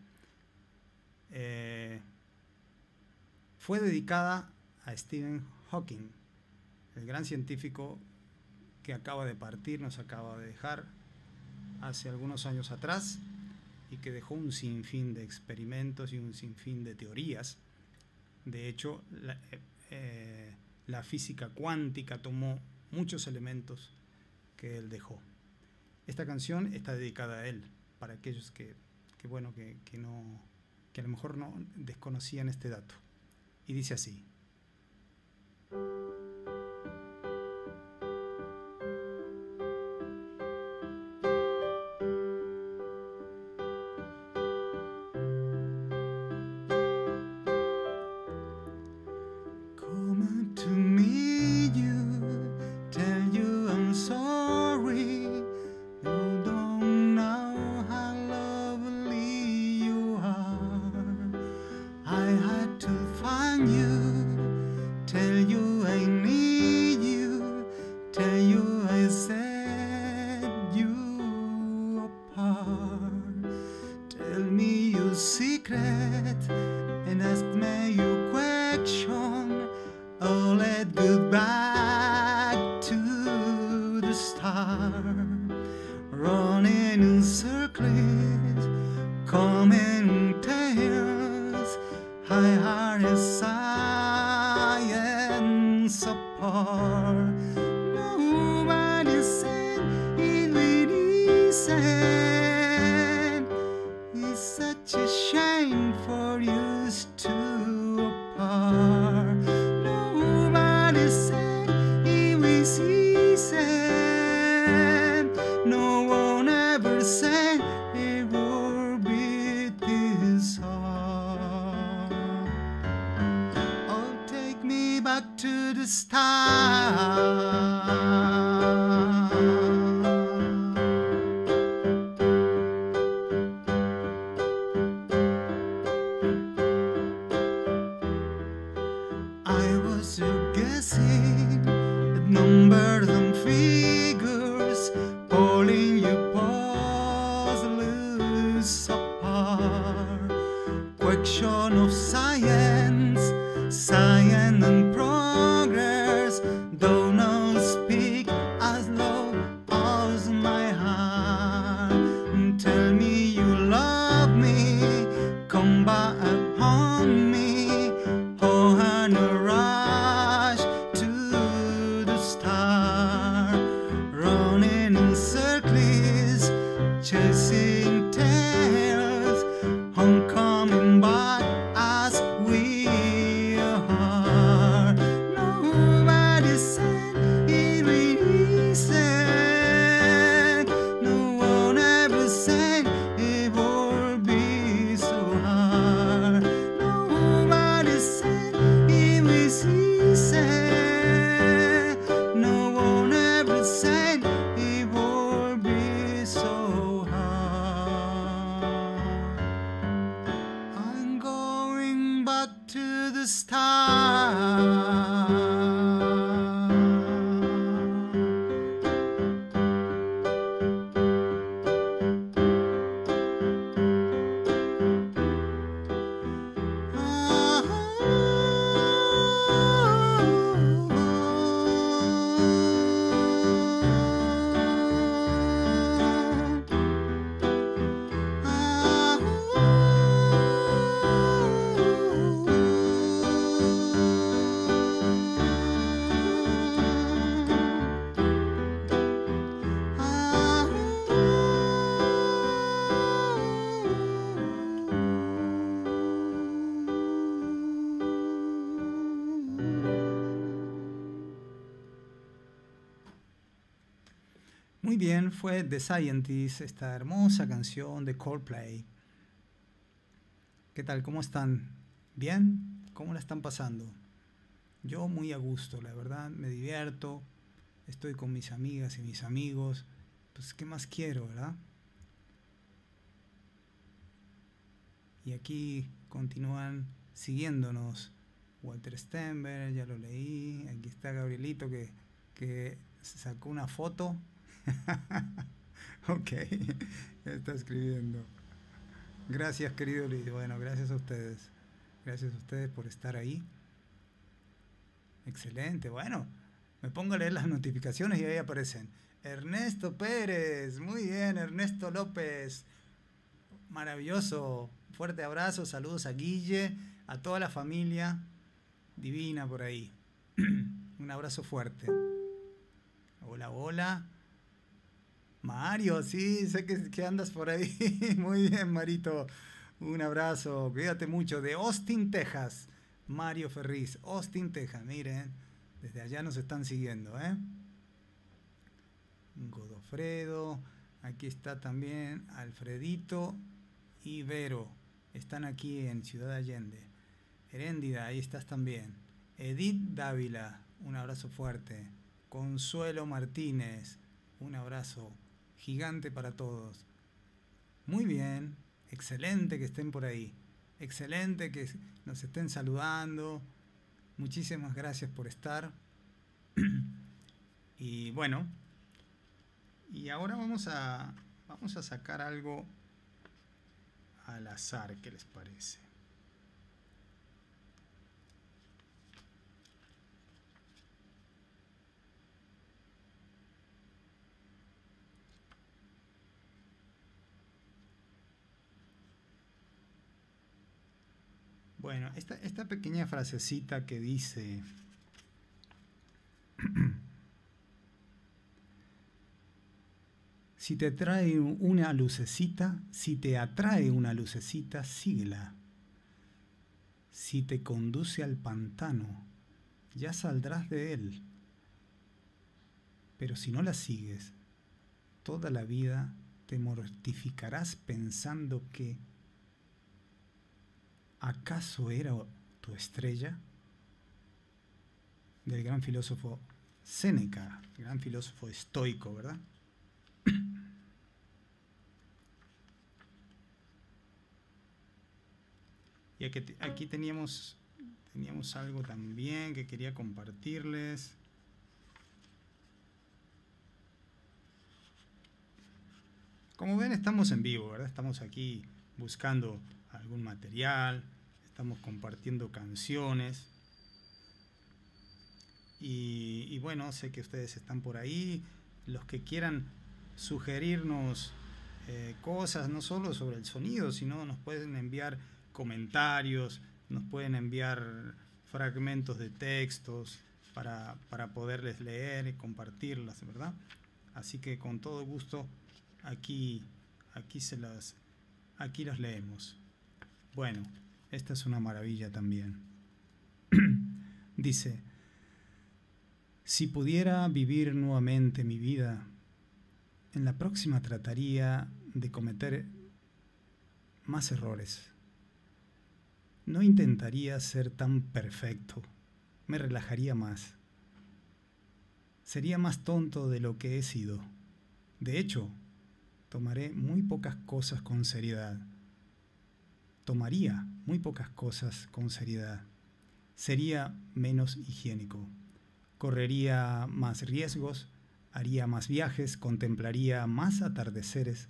Fue dedicada a Stephen Hawking, el gran científico que acaba de partir, nos acaba de dejar hace algunos años atrás, y que dejó un sinfín de experimentos y un sinfín de teorías. De hecho, la física cuántica tomó muchos elementos que él dejó. Esta canción está dedicada a él, para aquellos que a lo mejor no desconocían este dato. Y dice así. bien, fue The Scientist, esta hermosa canción de Coldplay. ¿Qué tal? ¿Cómo están? ¿Bien? ¿Cómo la están pasando? Yo muy a gusto, la verdad, me divierto, estoy con mis amigas y mis amigos, pues ¿qué más quiero, verdad? Y aquí continúan siguiéndonos. Walter Stenberg, ya lo leí. Aquí está Gabrielito que sacó una foto. Ok, está escribiendo. Gracias, querido Luis. Bueno, gracias a ustedes. Gracias a ustedes por estar ahí. Excelente. Bueno, me pongo a leer las notificaciones y ahí aparecen. Ernesto Pérez. Muy bien, Ernesto López. Maravilloso. Fuerte abrazo. Saludos a Guille, a toda la familia divina por ahí. Un abrazo fuerte. Hola, hola. Mario, sí, sé que andas por ahí. Muy bien, Marito. Un abrazo. Cuídate mucho. De Austin, Texas. Mario Ferriz. Austin, Texas. Miren, desde allá nos están siguiendo, ¿eh? Godofredo. Aquí está también Alfredito y Vero. Están aquí en Ciudad Allende. Heréndida, ahí estás también. Edith Dávila, un abrazo fuerte. Consuelo Martínez, un abrazo gigante para todos. Muy bien, excelente que estén por ahí. Excelente que nos estén saludando. Muchísimas gracias por estar. Y bueno, y ahora vamos a sacar algo al azar, ¿qué les parece? Bueno, esta pequeña frasecita que dice: si te trae una lucecita, si te atrae una lucecita, síguela. Si te conduce al pantano, ya saldrás de él. Pero si no la sigues, toda la vida te mortificarás pensando que ¿acaso era tu estrella? Del gran filósofo Séneca, gran filósofo estoico, ¿verdad? Y aquí teníamos algo también que quería compartirles. Como ven, estamos en vivo, ¿verdad? Estamos aquí buscando algún material, estamos compartiendo canciones. Y bueno, sé que ustedes están por ahí. Los que quieran sugerirnos cosas, no solo sobre el sonido, sino nos pueden enviar comentarios, nos pueden enviar fragmentos de textos para poderles leer y compartirlas, ¿verdad? Así que con todo gusto aquí las leemos. Bueno, esta es una maravilla también. Dice: si pudiera vivir nuevamente mi vida, en la próxima trataría de cometer más errores. No intentaría ser tan perfecto, me relajaría más. Sería más tonto de lo que he sido. De hecho, tomaré muy pocas cosas con seriedad. Tomaría muy pocas cosas con seriedad. Sería menos higiénico. Correría más riesgos, haría más viajes, contemplaría más atardeceres,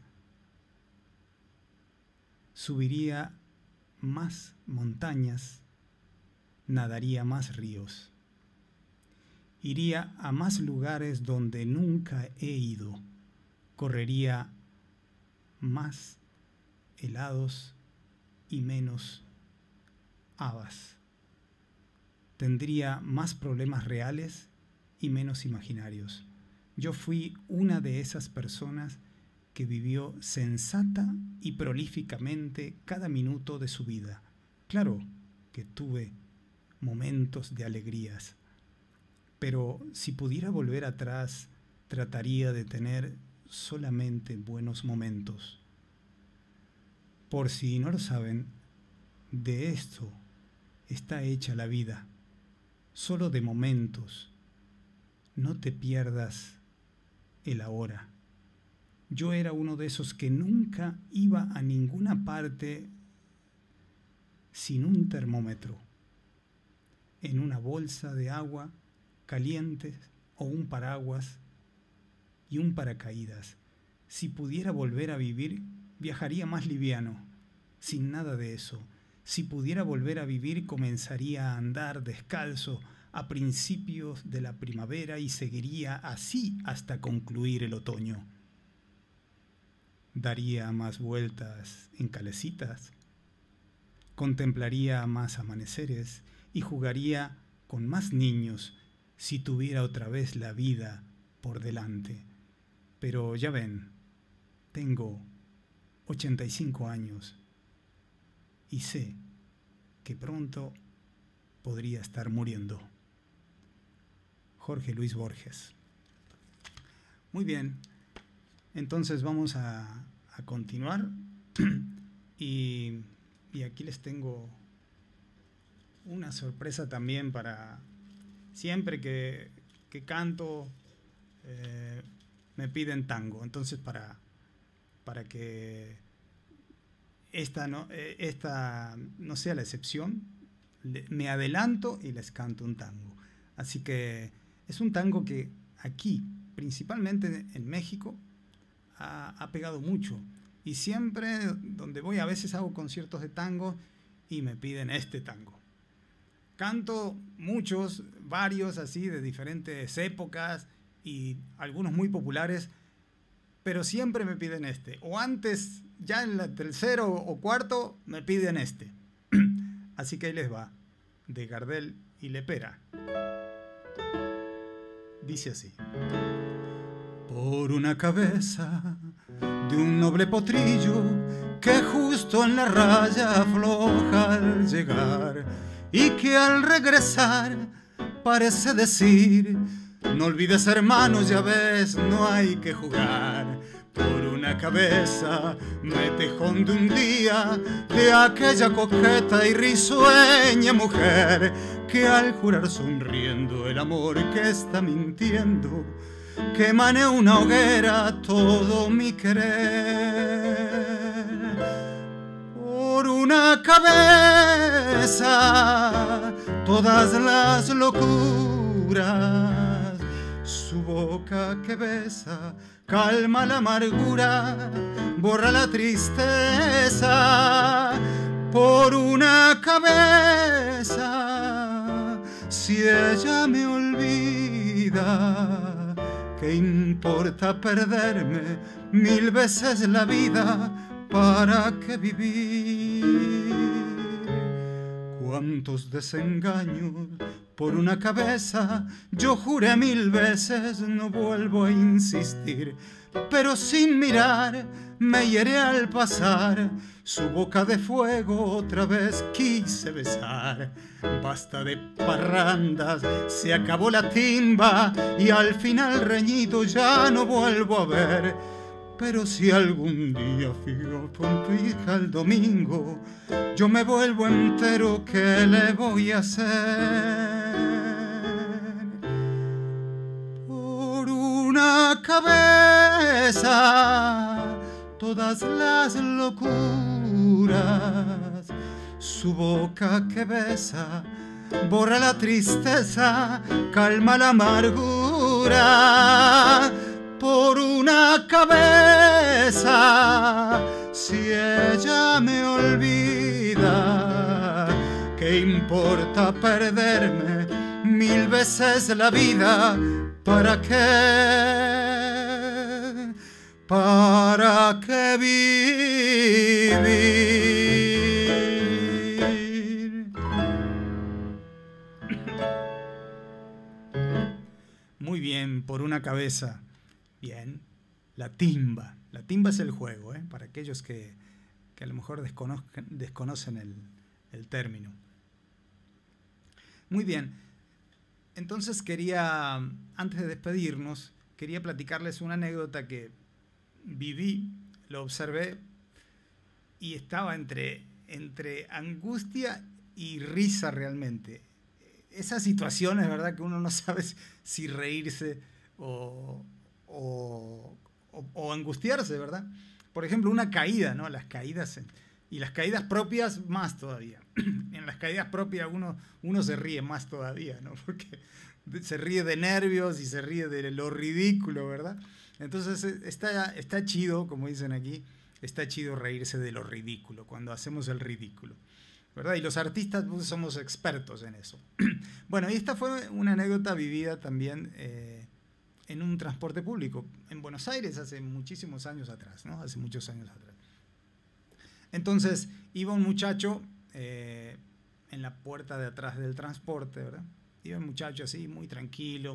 subiría más montañas, nadaría más ríos, iría a más lugares donde nunca he ido, correría más helados y menos habas. Tendría más problemas reales y menos imaginarios. Yo fui una de esas personas que vivió sensata y prolíficamente cada minuto de su vida. Claro que tuve momentos de alegrías, pero si pudiera volver atrás, trataría de tener solamente buenos momentos. Por si no lo saben, de esto está hecha la vida, solo de momentos. No te pierdas el ahora. Yo era uno de esos que nunca iba a ninguna parte sin un termómetro, en una bolsa de agua caliente o un paraguas y un paracaídas. Si pudiera volver a vivir, viajaría más liviano, sin nada de eso. Si pudiera volver a vivir, comenzaría a andar descalzo a principios de la primavera y seguiría así hasta concluir el otoño. Daría más vueltas en calecitas, contemplaría más amaneceres y jugaría con más niños si tuviera otra vez la vida por delante. Pero ya ven, tengo 85 años y sé que pronto podría estar muriendo. Jorge Luis Borges. Muy bien, entonces vamos a continuar y aquí les tengo una sorpresa también para siempre que canto me piden tango, entonces para que esta no sea la excepción, me adelanto y les canto un tango. Así que es un tango que aquí, principalmente en México, ha pegado mucho. Y siempre donde voy, a veces hago conciertos de tango y me piden este tango. Canto muchos, varios así, de diferentes épocas y algunos muy populares, pero siempre me piden este. O antes, ya en el tercero o cuarto, me piden este. Así que ahí les va, de Gardel y Lepera. Dice así: por una cabeza de un noble potrillo que justo en la raya afloja al llegar y que al regresar parece decir: no olvides, hermano, ya ves, no hay que jugar. Por una cabeza me tejón de un día de aquella coqueta y risueña mujer que al jurar sonriendo el amor que está mintiendo quemane una hoguera todo mi querer. Por una cabeza todas las locuras, su boca que besa calma la amargura, borra la tristeza. Por una cabeza, si ella me olvida, ¿qué importa perderme 1000 veces la vida? ¿Para qué vivir? Cuántos desengaños por una cabeza, yo juré 1000 veces, no vuelvo a insistir, pero sin mirar me hiere al pasar, su boca de fuego otra vez quise besar. Basta de parrandas, se acabó la timba y al final reñido ya no vuelvo a ver. Pero si algún día fijo con tu hija el domingo, yo me vuelvo entero, ¿qué le voy a hacer? Por una cabeza todas las locuras, su boca que besa borra la tristeza, calma la amargura. Por una cabeza, si ella me olvida, ¿qué importa perderme 1000 veces la vida? ¿Para qué? ¿Para qué vivir? Muy bien, por una cabeza. Bien, la timba. La timba es el juego, para aquellos que a lo mejor desconocen el término. Muy bien, entonces antes de despedirnos, quería platicarles una anécdota que viví, lo observé y estaba entre angustia y risa realmente. Esas situaciones, ¿verdad? Que uno no sabe si reírse o, o angustiarse, ¿verdad? Por ejemplo, una caída, ¿no? Las caídas, y las caídas propias más todavía. En las caídas propias uno se ríe más todavía, ¿no? Porque se ríe de nervios y se ríe de lo ridículo, ¿verdad? Entonces está chido, como dicen aquí, está chido reírse de lo ridículo, cuando hacemos el ridículo, ¿verdad? Y los artistas pues, somos expertos en eso. Bueno, y esta fue una anécdota vivida también en un transporte público en Buenos Aires hace muchísimos años atrás, ¿no? Hace muchos años atrás. Entonces iba un muchacho en la puerta de atrás del transporte, ¿verdad? Iba un muchacho así, muy tranquilo.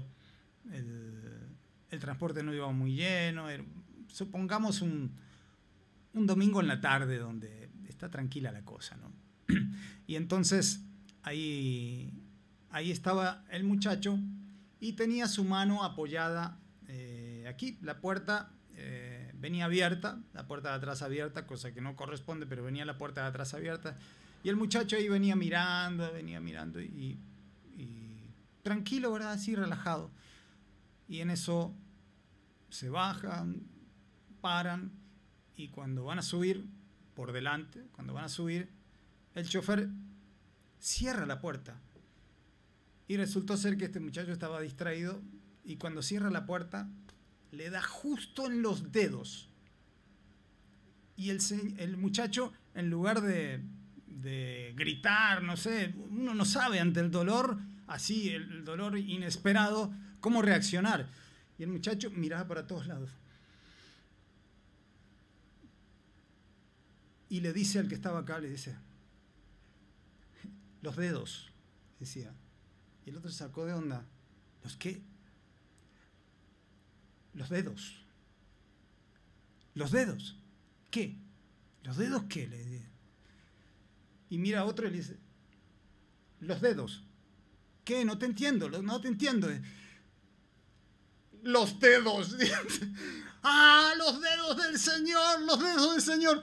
El transporte no iba muy lleno. Supongamos un domingo en la tarde donde está tranquila la cosa, ¿no? Y entonces ahí estaba el muchacho y tenía su mano apoyada aquí. La puerta venía abierta, la puerta de atrás abierta, cosa que no corresponde, pero venía la puerta de atrás abierta. Y el muchacho ahí venía mirando y tranquilo, ¿verdad? Así relajado. Y en eso se bajan, paran, y cuando van a subir por delante, el chofer cierra la puerta. Y resultó ser que este muchacho estaba distraído y cuando cierra la puerta le da justo en los dedos. Y el muchacho, en lugar de gritar, no sé, uno no sabe ante el dolor, así, el dolor inesperado, cómo reaccionar. Y el muchacho miraba para todos lados. Y le dice al que estaba acá, le dice, los dedos, decía. Y el otro se sacó de onda. ¿Los qué? Los dedos. ¿Los dedos? ¿Qué? ¿Los dedos qué? Le dice. Y mira a otro y le dice, los dedos. ¿Qué? No te entiendo, no te entiendo. Los dedos. ¡Ah, los dedos del Señor! ¡Los dedos del Señor!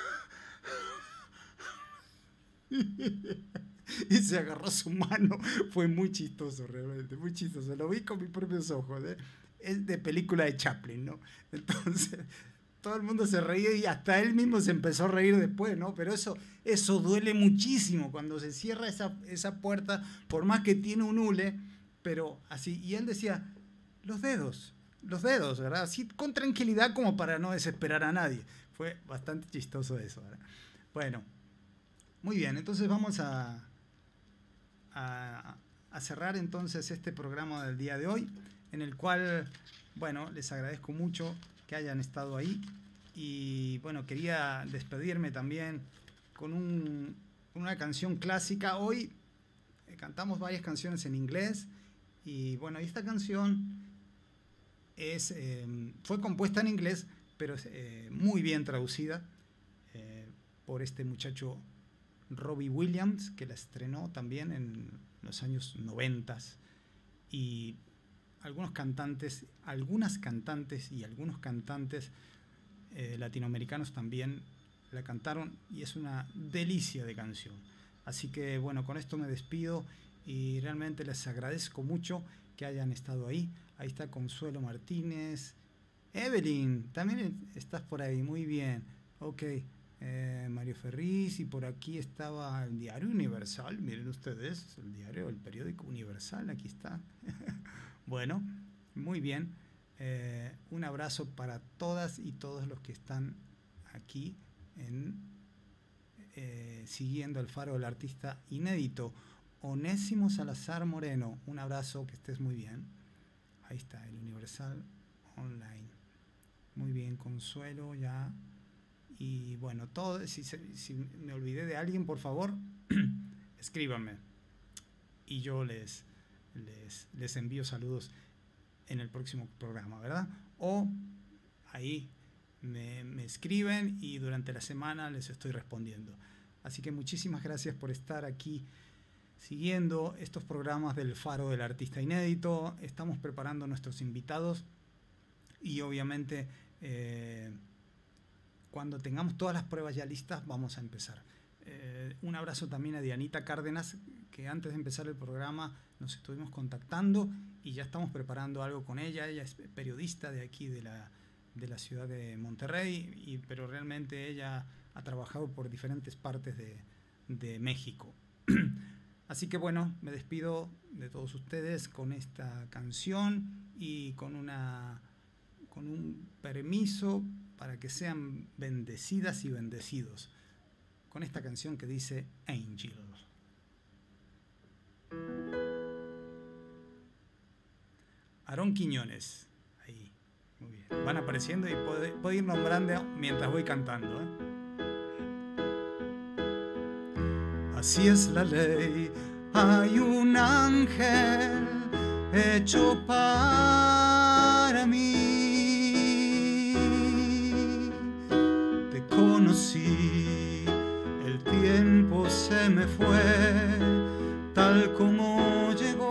Y se agarró su mano. Fue muy chistoso, realmente, muy chistoso. Lo vi con mis propios ojos, ¿eh? Es de película de Chaplin, ¿no? Entonces, todo el mundo se reía y hasta él mismo se empezó a reír después, ¿no? Pero eso duele muchísimo cuando se cierra esa puerta, por más que tiene un hule, pero así. Y él decía, los dedos, ¿verdad? Así con tranquilidad como para no desesperar a nadie. Fue bastante chistoso eso, ¿verdad? Bueno, muy bien, entonces vamos a cerrar entonces este programa del día de hoy, en el cual, bueno, les agradezco mucho que hayan estado ahí y, bueno, quería despedirme también con una canción clásica. Hoy cantamos varias canciones en inglés y, bueno, esta canción fue compuesta en inglés, pero es muy bien traducida por este muchacho Robbie Williams, que la estrenó también en los años 90, y algunas cantantes y algunos cantantes latinoamericanos también la cantaron y es una delicia de canción. Así que bueno, con esto me despido y realmente les agradezco mucho que hayan estado ahí. Ahí está Consuelo Martínez. Evelyn, también estás por ahí, muy bien. Ok. Mario Ferriz, y por aquí estaba el diario Universal, miren ustedes, el periódico Universal, aquí está. Bueno, muy bien. Un abrazo para todas y todos los que están aquí siguiendo el faro del artista inédito. Onésimo Salazar Moreno, un abrazo, que estés muy bien. Ahí está, el Universal Online. Muy bien, Consuelo, ya. Y bueno, si me olvidé de alguien, por favor, escríbanme. Y yo les envío saludos en el próximo programa, ¿verdad? O ahí me escriben y durante la semana les estoy respondiendo. Así que muchísimas gracias por estar aquí siguiendo estos programas del Faro del Artista Inédito. Estamos preparando nuestros invitados y obviamente Cuando tengamos todas las pruebas ya listas, vamos a empezar. Un abrazo también a Dianita Cárdenas, que antes de empezar el programa nos estuvimos contactando y ya estamos preparando algo con ella. Ella es periodista de aquí, de la ciudad de Monterrey, pero realmente ella ha trabajado por diferentes partes de México. Así que bueno, me despido de todos ustedes con esta canción y con un permiso para que sean bendecidas y bendecidos, con esta canción que dice Angel. Aarón Quiñones, ahí, muy bien. Van apareciendo y puedo ir nombrando mientras voy cantando, ¿eh? Así es la ley, hay un ángel hecho para mí. Te conocí, el tiempo se me fue, tal como llegó.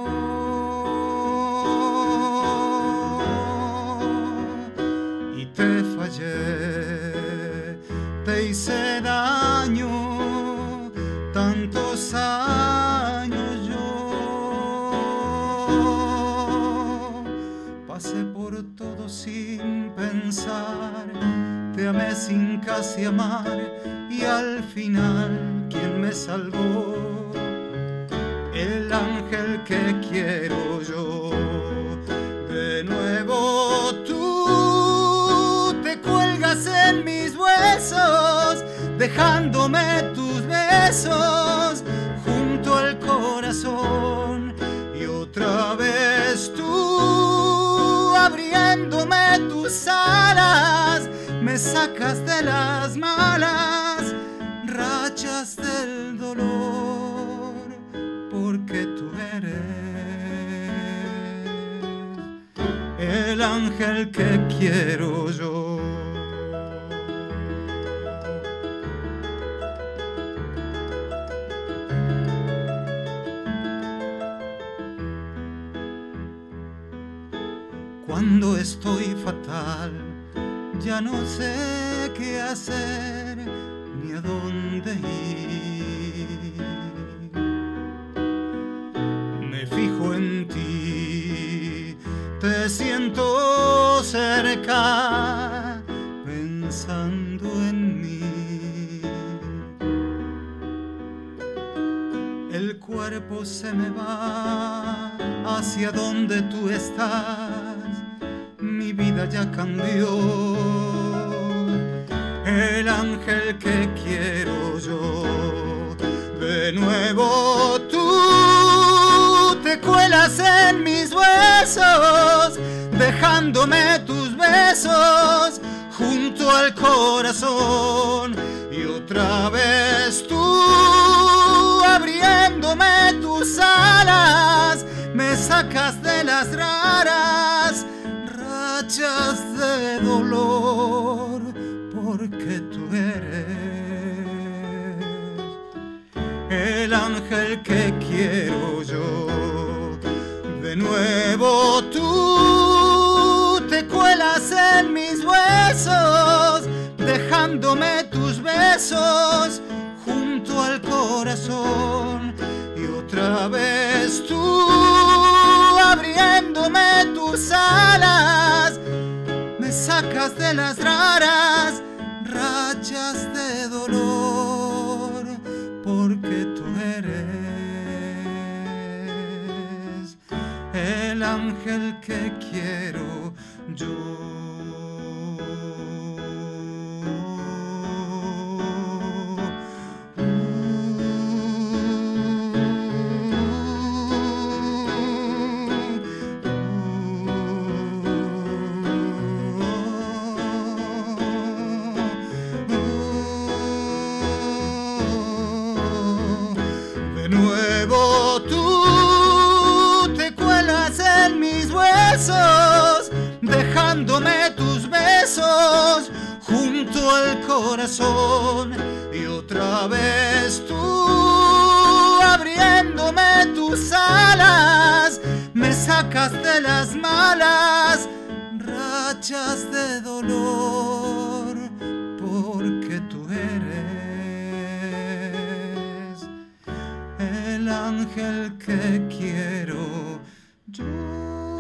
Y te fallé, te hice daño, tantos años yo pasé por todo sin pensar, te amé sin casi amar y al final ¿quién me salvó? El ángel que quiero yo. De nuevo tú te cuelgas en mis huesos, dejándome tus besos junto al corazón, y otra vez tú abriéndome tus alas me sacas de las malas rachas del dolor, porque tú eres el ángel que quiero yo. Cuando estoy fatal, ya no sé qué hacer ni a dónde ir. Me fijo en ti, te siento cerca, pensando en mí. El cuerpo se me va hacia donde tú estás, mi vida ya cambió. El ángel que quiero yo. De nuevo tú te cuelas en mis huesos, dejándome tus besos junto al corazón, y otra vez tú abriéndome tus alas me sacas de las raras rachas de dolor, porque tú eres el ángel que quiero yo. De nuevo tú te cuelas en mis huesos, dejándome tus besos junto al corazón, y otra vez tú abriéndome tus alas me sacas de las raras rachas de dolor, porque tú eres el ángel que quiero yo. Dejándome tus besos junto al corazón, y otra vez tú abriéndome tus alas me sacas de las malas rachas hechas de dolor, porque tú eres el ángel que quiero yo.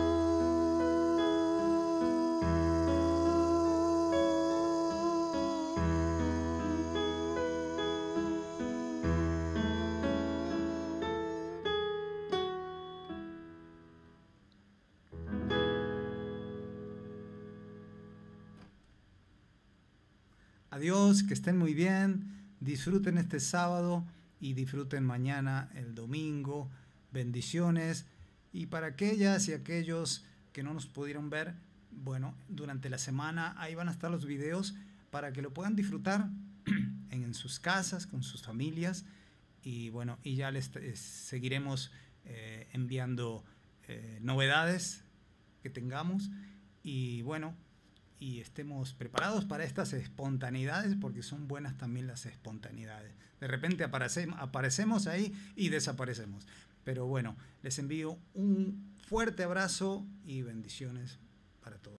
Adiós, que estén muy bien, disfruten este sábado y disfruten mañana el domingo. Bendiciones. Y para aquellas y aquellos que no nos pudieron ver, bueno, durante la semana ahí van a estar los videos para que lo puedan disfrutar en sus casas, con sus familias. Y bueno, y ya les seguiremos enviando novedades que tengamos. Y bueno, y estemos preparados para estas espontaneidades, porque son buenas también las espontaneidades. De repente aparecemos ahí y desaparecemos. Pero bueno, les envío un fuerte abrazo y bendiciones para todos.